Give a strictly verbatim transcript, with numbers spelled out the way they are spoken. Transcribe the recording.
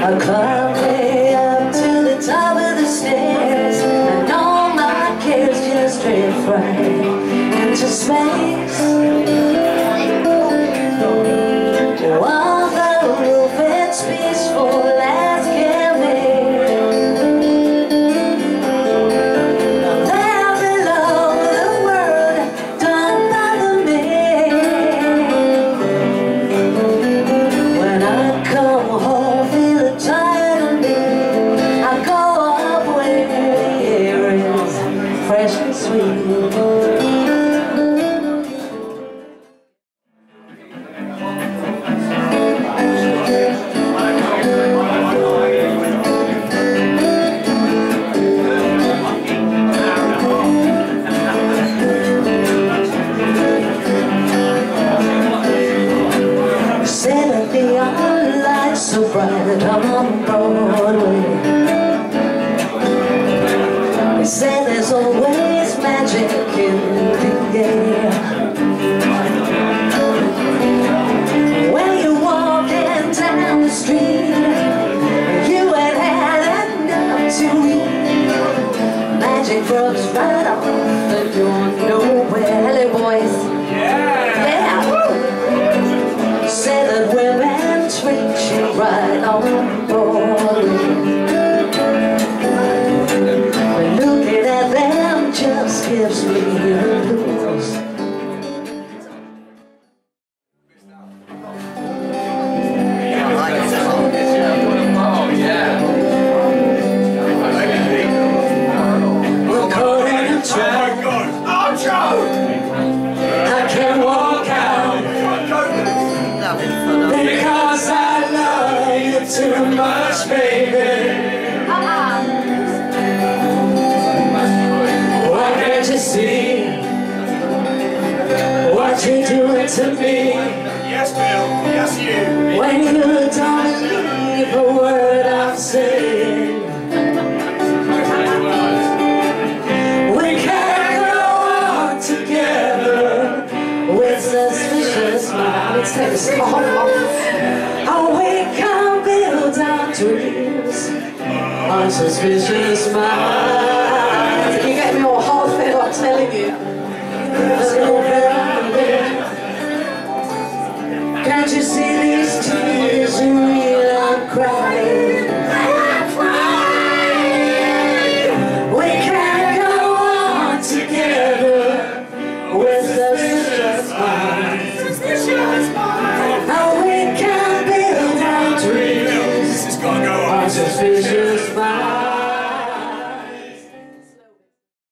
I climbed way up to the top of the stairs, and all my cares just drift right into space. While the roof it's peaceful as can be. There below the world don't bother me. When I come home feeling tired of me, I go up where the air is fresh and sweet. So bright on Broadway. They say there's always magic in the air. When you're walking down the street, you ain't had enough to eat. Magic rubs right off and you're nowhere. Hello boys. Yeah. Yeah. Say that women treat you right on Broadway. But looking at them just gives me the blues. We're caught in a trap. I can't walk out because I love you too much, baby. Why can't you see what you're doing to me? Yes, Bill. Yes, you. When you don't believe a word I'm saying. We can't go on together with suspicious minds. Let's take a small oh, we can build our dreams on suspicious minds. You get me all half it, I'm telling you.